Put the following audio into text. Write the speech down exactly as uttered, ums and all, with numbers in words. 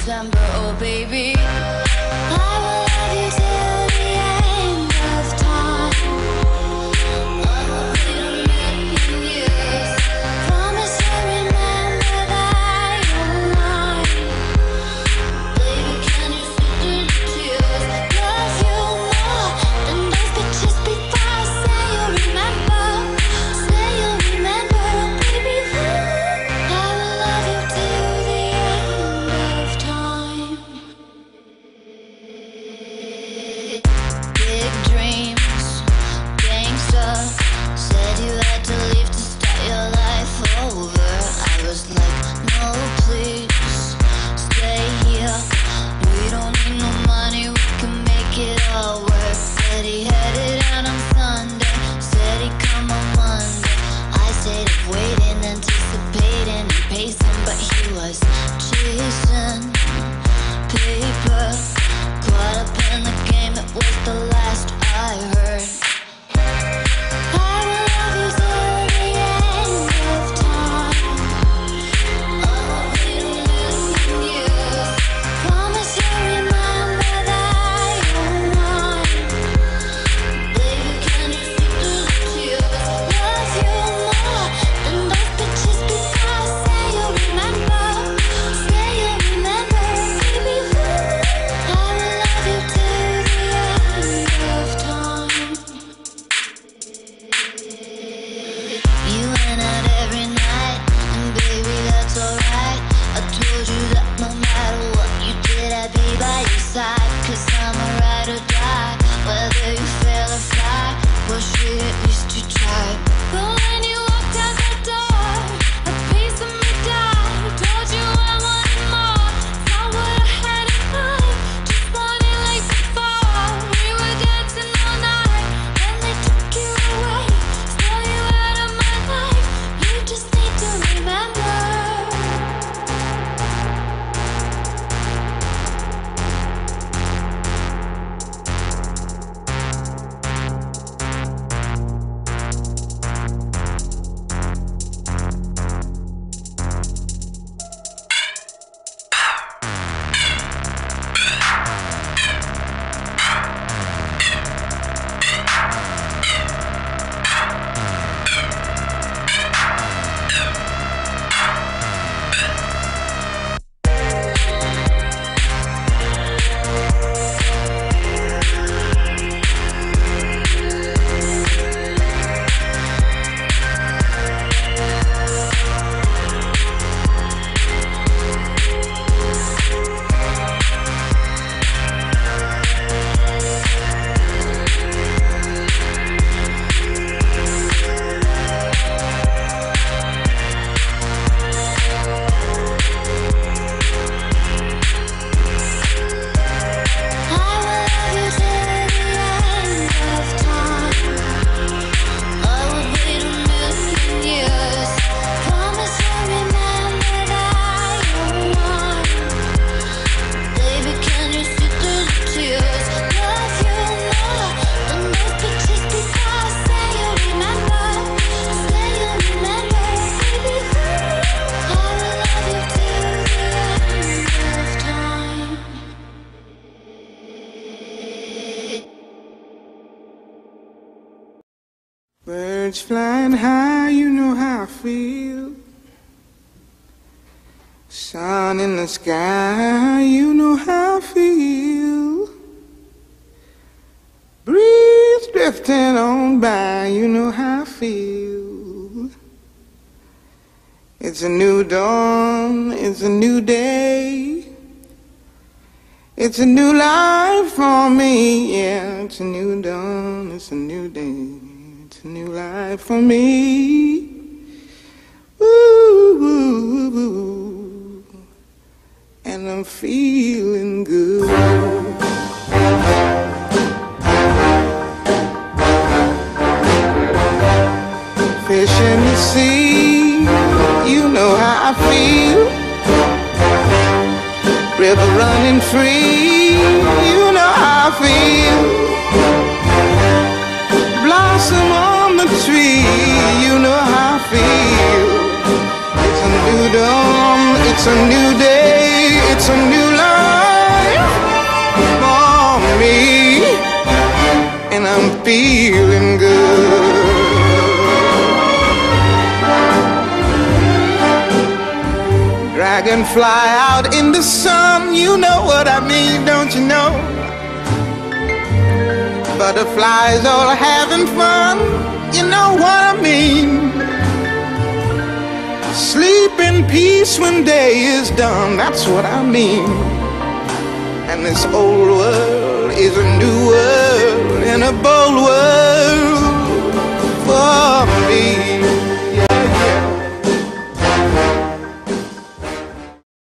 December, oh baby. I will love you till the end of time. I will wait a million years. Promise you'll remember that you're mine. Baby, can you see through the tears? Love you more than those pictures before. I say you'll remember, say you'll remember, baby. I will love you till the end of time. Big dreams, gangsta. Said you had to leave to start your life over. I was like, no, please, stay here. We don't need no money, we can make it all work. Said he headed out on Sunday, said he'd come on Monday. I stayed up waiting, anticipating and pacing, but he was chasing paper. Caught up in the game, it was the last I heard. I will love you till the end of time. I will wait a million years. Promise you'll remember that you're mine. Baby, can you see through the tears? Love you more than those pictures before. I say you'll remember, say you'll remember, baby. I will love you till the end of time. You went out every night, and baby, that's alright. I told you that no matter what you did, I'd be by your side. Cause I'm a ride or die, whether you fail or fly. Well, shit, at least you tried. But when you walked out that door, a piece of me died. Told you I wanted more, not what I had in mind. Just wanted like before. We were dancing all night, then they took you away, stole you out of my life. You just need to remember. Birds flying high, you know how I feel. Sun in the sky, you know how I feel. Breeze drifting on by, you know how I feel. It's a new dawn, it's a new day. It's a new life for me, yeah. It's a new dawn, it's a new day. It's a new life for me. Ooh, ooh, ooh. And I'm feeling good. Fish in the sea, you know how I feel. River running free, you know how I feel. Blossom on the tree, you know how I feel. It's a new dawn, it's a new day, it's a new life. feeling good. Dragonfly out in the sun, you know what I mean, don't you know? Butterflies all having fun, you know what I mean. Sleep in peace when day is done, that's what I mean. And this old world is a new world